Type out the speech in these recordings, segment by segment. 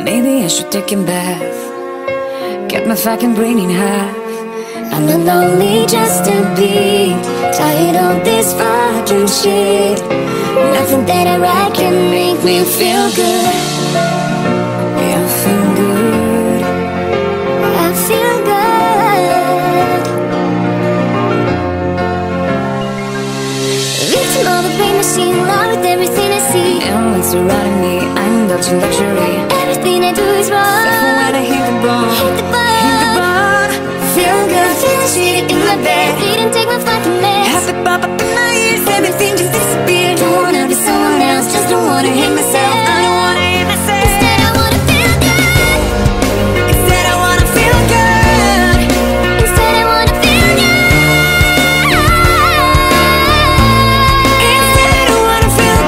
Maybe I should take a bath, get my fucking brain in half. I'm not lonely just to be tired of this fucking shit. Nothing that I write can make me feel good. I feel good. I feel good. Victim of the pain machine, in love with everything I see. And when surrounding me, I'm indulging luxury. Everything I do is wrong. So when I hit the bone, hit the bone, feel good, feel shit in my bed. Didn't take my fucking meds. Happy pop up in my ears, everything just disappeared. Don't wanna be someone else, just don't wanna hit myself. I don't wanna hit myself. Instead I wanna feel good. Instead I wanna feel good. Instead I wanna feel good. Instead I wanna feel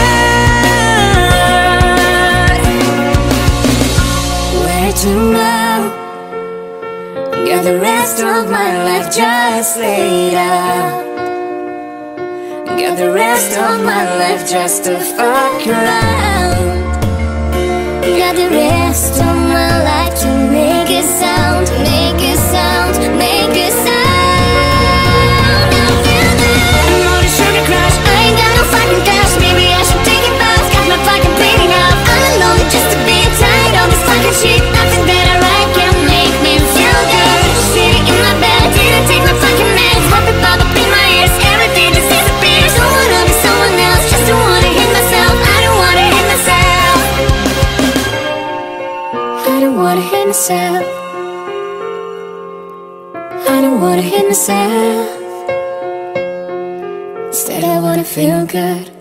good. Where to now? Got the rest of my life just laid out. Got the rest of my life just to fuck around. Got the rest of my life to make a sound, make a sound, make a sound. I feel good. I'm on a sugar crash, I ain't got no fucking cash. Maybe I should take it back, got my fucking bleeding out. I'm alone just to be tired of this fucking shit. Nothing that I write can make me feel good. Sitting in my bed, didn't take my fucking meds. Happy pop up in my ears, everything just disappears. Don't wanna be someone else, just don't wanna hit myself. I don't wanna hit myself. I don't wanna hit myself. I don't wanna hit myself. Instead I wanna feel good.